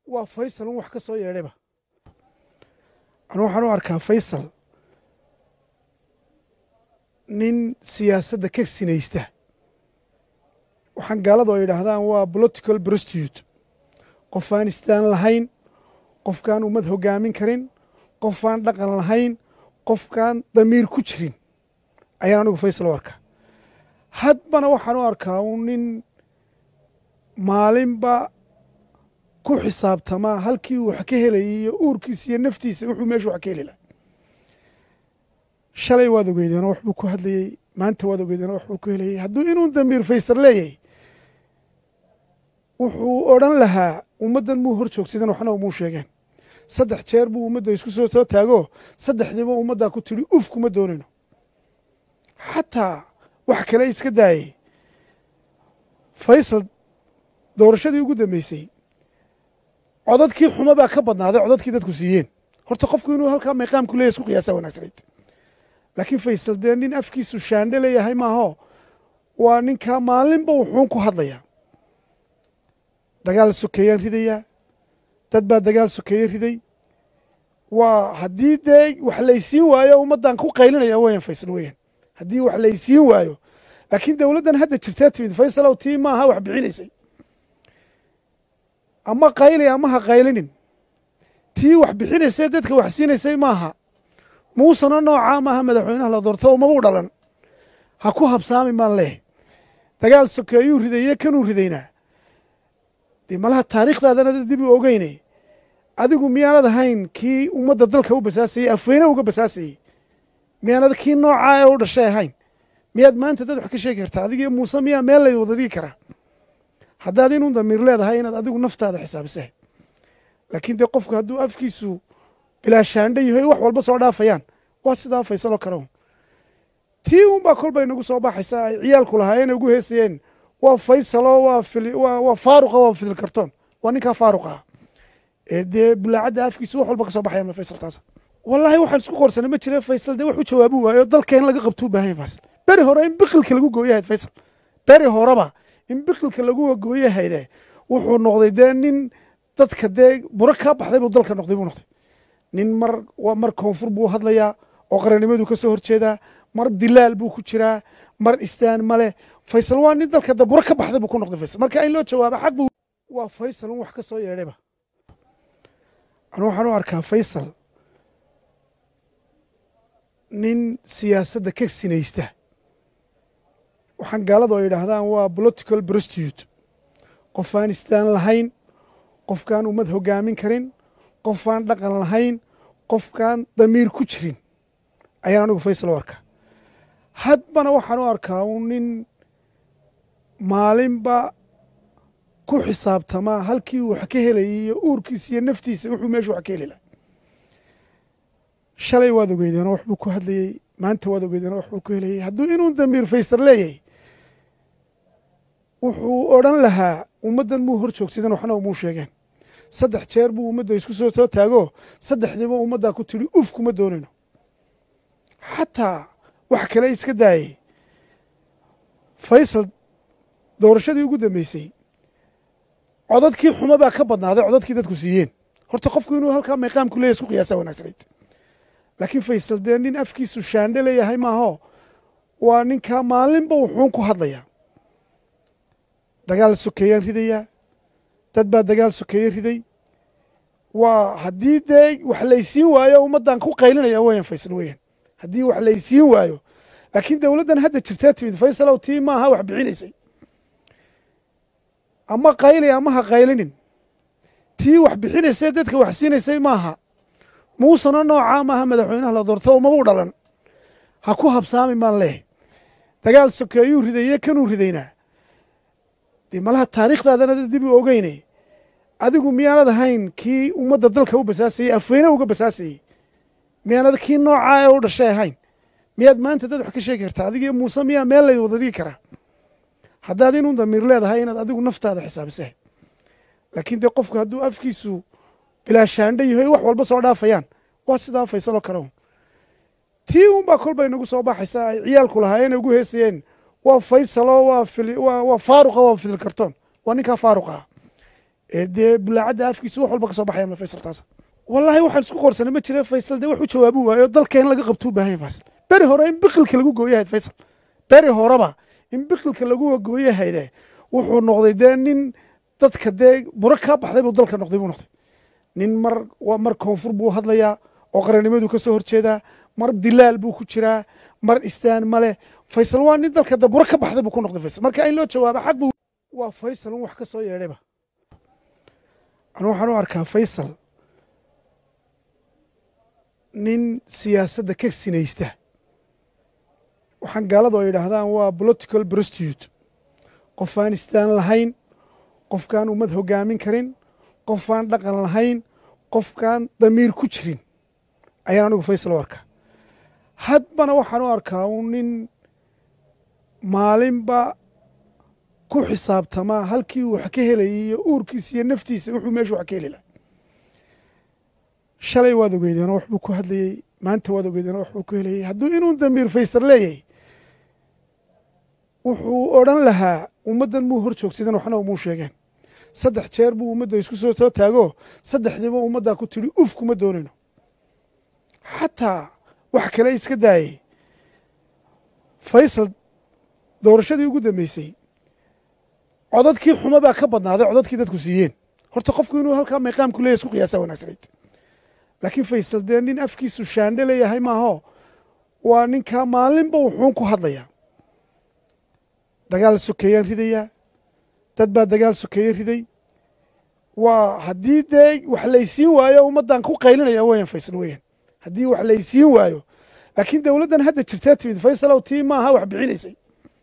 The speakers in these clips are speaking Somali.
waa faysal un wax ka soo yeedhayba anu waxaan u arkaa faysal nin siyaasadda ka sinaysta waxaan gaaladu ay yidhaahdaan waa political prostitute qofaan istaan lahayn qofkaan ummad hoggaamin karin qofaan dhaqan lahayn qofkaan damiir ku jirin ayaan anigu faysal u arkaa hadbana waxaan u arkaa un nin maalinba ku xisaabtamaa halkii uu wax ka helayay iyo uurkiisa iyo naftiisa wuxuu meeshu wax ka heli lahaa shalay waad ogeydeenoo waxbuu ku hadlayey maanta waad ogeydeenoo waxbuu ku helayey hadduu inuu damiir faysal leeyahay wuxuu odhan lahaa ummaddan muu hor joogsadan waxna umuu sheegeen 3 jeer buu ummadda isku soo taago 3diiba ummaddaa ku tidhi uf kuma doonayno xataa wax kale iska daayey faysal doorashadii ugu dambeysay codadkii xumo baa ka badnaaday codadkii dadku siiyeen horta qofku inuu halkaa meeqaam ku leeyahay isku qiyaasaa wanaagsanayd laakiin faysal dee nin afkiisu shaandhe leeyahay maaho waa ninkaa maalinba wuxuun ku hadlayaa dagaal sokeeyaan ridayaa dad baa dagaal sokeeye riday waa haddii dee wax laysiin waayo ummaddan ku qaylinaya weeyaan faysal weeyaan haddii wax laysiin waayo laakiin dowladdan hadda jirtaa timid faysalow tii maaha wax bixinaysay ama qayli ama ha qaylinin tii wax bixinaysay dadka wax siinaysay maaha muusana noocaa maaha madaxweynaha la doorto umaba u dhalan ha ku habsaami maan leehay dagaal sokeeyuu ridaye kanuu ridaynaa dee malaha taariikhdaadana dib u ogeyne adigu miyaanad ahayn kii ummadda dalka u basaasayey afweyne uga basaasayey miyaanad kii noocaa ee u dhashay ahayn miyaad maanta dad wax ka sheegi kartaa adigii muuse miyaa meel layd wada dhigi karaa haddaad inuu damiir leedahay inaad adigu naftaada xisaabisahay laakiin dee qofku hadduu afkiisu bilaa shaandha yahay wax walba soo dhaafayaan waa sidaa faysaloo kale un tii unbaa kolbay nagu soo baxaysaa ay ciyaalku lahaayeen ugu heesayeen waa faysaloo waa faaruqa waa fidil kartoon waa ninkaa faaruq ah ee dee bulaacadda afkiisu wax walba ka soo baxaya faysal taasa wallaahi waxaan isku qorsanay ma jire faysal dee wax u jawaabu waayo dalka in laga qabtuu baahan yahay faysal beri hore in biqilka lagu gooyahayd faysal beri horeba in biqilka lagu gooyahayde wuxuu noqday dee nin dadka dee buro kaa baxday buu dalka noqday buu noqday nin mar koonfur buu hadlayaa oo qarannimadu ka soo horjeedaa mar dilaal buu ku jiraa mar istaan ma leh faysal waa nin dalka daburo ka baxday buu ku noqday faysal marka in loo jawaabo xaq buu waa faysal un wax ka soo yeedhayba anu waxaan u arkaa faysal nin siyaasadda ka sinaysta waxaan gaaladu ay yidhaahdaan waa political prostitute qofaan istaan lahayn qofkaan ummad hoggaamin karin qofaan dhaqan lahayn qofkaan damiir ku jirin ayaan anigu faysal u arkaa hadbana waxaan u arkaa un nin maalinba ku xisaabtamaa halkii uu wax ka helayay iyo uurkiisa iyo naftiisa wuxuu meeshu wax ka heli lahaa shalay waad ogeydeenoo waxbuu ku hadlayey maanta waad ogeydeenoo waxbuu ku helayey hadduu inuu damiir faysal leeyahay wuxuu odhan lahaa ummaddan muu hor joogsadan waxna umuu sheegeen 3 jeer buu ummadda isku soo taago 3diiba ummaddaa ku tidhi uf kuma doonayno xataa wax kale iska daayey faysal doorashadii ugu dambeysay codadkii xumo baa ka badnaaday codadkii dadku siiyeen horta qofku inuu halkaa meeqaam ku leeyahay isku qiyaasaa wanaagsanayd laakiin faysal dee nin afkiisu shaandhe leeyahay maaho waa ninkaa maalinba wuxuun ku hadlayaa dagaal sokeeyaan ridayaa dad baa dagaal sokeeye riday waa haddii dee wax laysiin waayo ummaddan ku qaylinaya weeyaan faysal weeyaan haddii wax laysiin waayo laakiin dowladdan hadda jirtaa timid faysalow tii maaha wax bixinaysay ama qayli ama ha qaylinin tii wax bixinaysay dadka wax siinaysay maaha muusana noocaa maaha madaxweynaha la doorto umaba u dhalan ha ku habsaami maan leehay dagaal sokeeyuu ridaye kanuu ridaynaa dee malaha taariikhdaadana dib u ogeyne adigu miyaanad ahayn kii ummadda dalka u basaasayey afweyne uga basaasayey miyaanad kii noocaa ee u dhashay ahayn miyaad maanta dad wax ka sheegi kartaa adigii muuse miyaa meel layd wada dhigi karaa haddaad inuu damiir leedahay inaad adigu naftaada xisaabisahay laakiin dee qofku hadduu afkiisu bilaa shaandha yahay wax walba soo dhaafayaan waa sidaa faysaloo kale un tii unbaa kolbay nagu soo baxaysaa ay ciyaalku lahaayeen ugu heesayeen waa faysaloo waa faaruqa waa fidil kartoon waa ninkaa faaruq ah dee bulaacadda afkiisa wax walba ka soo baxaya ma faysal taas wallahi waxaan isku qorsanay ma jira faysal dee wax u jawaabu waayo dalka in laga qabto u baahan yahay faysal beri hore in biqilka lagu gooyahay faysal beri horeba in biqilka lagu gooyahayde wuxuu noqday dee nin dadka dee buro kaa baxday buu dalka noqday buu noqday nin mar koonfur buu hadlayaa oo qarannimadu ka soo horjeedaa mar dilaal buu ku jiraa mar istaan male faysal waa nin dalka dee buro ka baxday buu ku noqday faysal marka in loo jawaabo xaq buu waa faysal un wax ka soo yeedhayba anu waxaan u arkaa faysal nin siyaasadda ka sinaysta waxaan gaaladu ay yidhaahdaan waa political prostitute qof aan istaan lahayn qofkaan ummad hoggaamin karin qofaan dhaqan lahayn qofkaan damiir ku jirin ayaan anigu faysal u arkaa hadbana waxaan u arkaa un nin maalinba ku xisaabtamaa halkii uu wax ka helayay iyo uurkiisa iyo naftiisa wuxuu meeshu wax ka heli laha shalay waad ogeydeenoo waxbuu ku hadlayey maanta waad ogeydeenoo waxbuu ku helayey hadduu inuu damiir faysal leeyahay wuxuu odhan lahaa ummaddan muu hor joogsadan waxna umuu sheegeen 3 jeer buu ummadda isku soo taago 3diiba ummaddaa ku tidhi uf kuma doonayno xataa wax kale iska daayey faysal doorashadii ugu dambeysay codadkii xumo baa ka badnaaday codadkii dadku siiyeen horta qofku inuu halkaa mayqaamku leeyahay isku qiyaasaa wanaagsanayd laakiin faysal dee nin afkiisu shaandhe leeyahay maaho waa ninkaa maalinba wuxuun ku hadlayaa dagaal sokeeyaan ridayaa dad baa dagaal sokeeye riday waa haddii dee wax laysiin waayo ummaddan ku qaylinaya weeyaan faysal weeyaan haddii wax laysiin waayo laakiin dowladdan hadda jirtaa timid faysalow tii maaha wax bixinaysay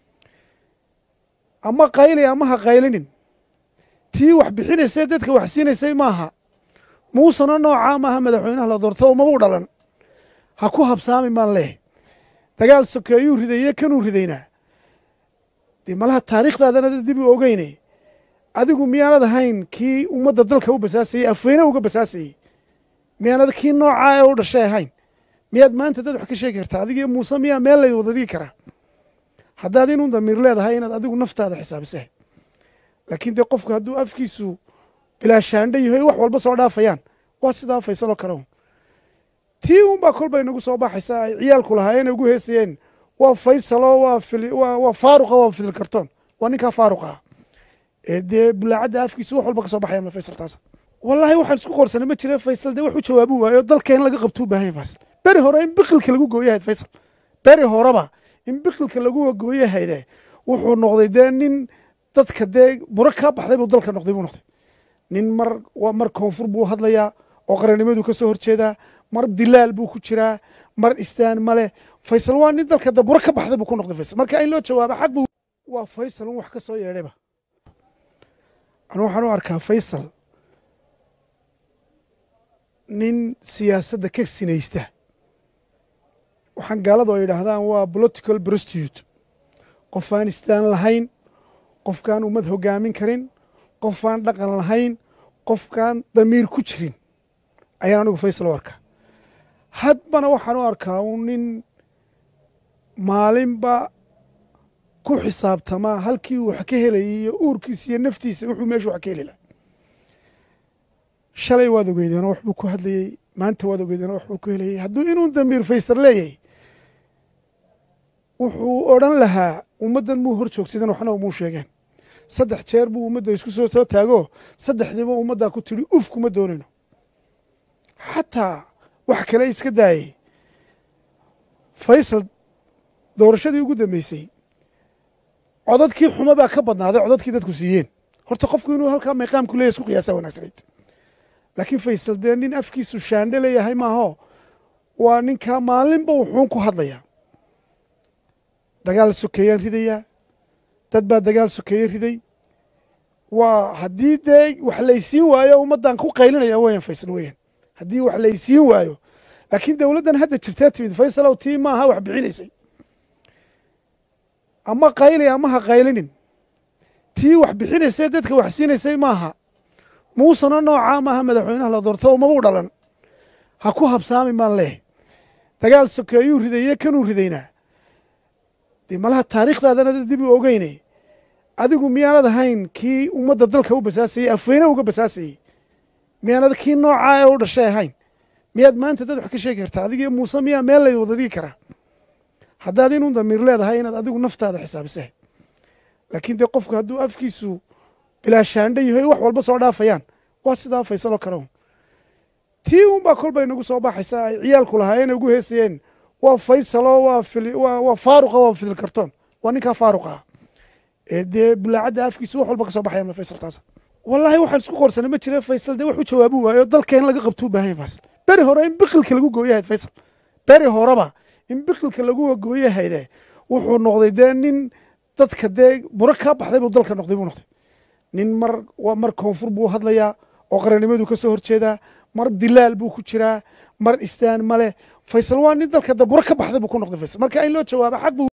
ama qayli ama ha qaylinin tii wax bixinaysay dadka wax siinaysay maaha muusana noocaa maaha madaxweynaha la doorto umaba u dhalan ha ku habsaami maan leh dagaal sokeeyuu ridaye kanuu ridaynaa dee malaha taariikhdaadana dib u ogeyne adigu miyaanad ahayn kii ummadda dalka u basaasayey afweyne uga basaasayey miyaanad kii noocaa ee u dhashay ahayn miyaad maanta dad wax ka sheegi kartaa adigii muuse miyaa meel layd wada dhigi karaa haddaad inuu damiir leedahay inaad adigu naftaada xisaabisahay laakiin dee qofku hadduu afkiisu bilaa shaandho yahay wax walba soo dhaafayaan waa sidaa faysaloo kale tii unbaa kolbay nagu soo baxaysaa ay ciyaalku lahaayeen ugu heesayeen waa faysalo waa faaruqa waa fidil kartoon waa ninkaa faaruqa ah dee bulaacadda afkiisa wax walba ka soo baxaya ma faysal taas wallahi waxaan isku qorsanay ma jira faysal dee wax u jawaabu waayo dalka in laga qabto u baahan yahay faysal beri hore in biqilka lagu gooyahayd faysal beri horeba in biqilka lagu gooyahayde wuxuu noqday dee nin dadka dee buro kaa baxday buu dalka noqday buu noqday nin mar koonfur buu hadlayaa oo qarannimadu ka soo horjeedaa mar dilaal buu ku jiraa mar istaan male faysal waa nin dalka dee buro ka baxday buu ku noqday faysal marka in loo jawaabo xaq buu waa faysal un wax ka soo yeedhayba anu waxaan u arkaa faysal nin siyaasadda ka sinaysta waxaan gaaladu ay yidhaahdaan waa political prostitute qof aan istaan lahayn qofkaan ummad hoggaamin karin qofaan dhaqan lahayn qofkaan damiir ku jirin ayaan anigu faysal u arkaa hadbana waxaan u arkaa un nin maalinba ku xisaabtamaa halkii uu wax ka helayay iyo uurkiisa iyo naftiisa wuxuu meeshu wax ka heli laha shalay waad ogeydeenoo waxbuu ku hadlayey maanta waad ogeydeenoo waxbuu ku helayey hadduu inuu damiir faysal leeyahay wuxuu odhan lahaa ummaddan muu hor joogsadan waxna umuu sheegeen 3 jeer buu ummadda isku soo taago 3diiba ummaddaa ku tidhi uf kuma doonayno xataa wax kale iska daayey faysal doorashadii ugu dambeysay codadkii xumo baa ka badnaaday codadkii dadku siiyeen horta qofku inuu halkaa mayqaamku leeyahay isku qiyaasaa wanaagsanayd laakiin faysal dee nin afkiisu shaandhe leeyahay maaho waa ninkaa maalinba wuxuun ku hadlayaa dagaal sokeeyaan ridayaa dad baa dagaal sokeeye riday waa haddii dee wax laysiin waayo ummaddan ku qaylinaya weeyaan faysal weeyaan haddii wax laysiin waayo laakiin dowladdan hadda jirtaa timid faysalow tii maaha wax bixinaysay ama qayli ama ha qaylinin tii wax bixinaysay dadka wax siinaysay maaha muusana noocaa maaha madaxweynaha la doorto umaba u dhalan ha ku habsaami maan leh dagaal sokeeyuu ridaye kanuu ridaynaa dee malaha taariikhdaadana dib u ogeyne adigu miyaanad ahayn kii ummadda dalka u basaasayey afweyne uga basaasayey miyaanad kii noocaa ee u dhashay ahayn miyaad maanta dad wax ka sheegi kartaa adigii muuse miyaa meel layd wada dhigi karaa haddaad inuu damiir leedahay inaad adigu naftaada xisaabisahay laakiin dee qofku hadduu afkiisu bilaashaandha yahay wax walba soo dhaafayaan waa sidaa Faysaloo kale un tii unbaa kolbay nagu soo baxaysaa ay ciyaalku lahaayeen ugu heesayeen waa Faysaloo waa faaruqa waa fidil kartoon waa ninkaa faaruqa ee dee bulaacadda afkiisu wax walba ka soo baxaya Faysal taas wallaahi waxaan isku qorsanay ma jira Faysal dee wax u jawaabu waayo dalkeen laga qabtuu baahay Faysal bari hore in biqilka lagu gooyahay Faysal bari horeba in biqilka lagu gooyahay wuxuu noqday dee nin dadka dee buro ka baxday buu dalka noqday nin mar koonfur buu hadlayaa oo qarannimadu ka soo horjeedaa mar dilaal buu ku jiraa mar istaan male Faysal waa nin dalka dee buro ka baxday buu ku noqday Faysal marka in loo jawaabo xaq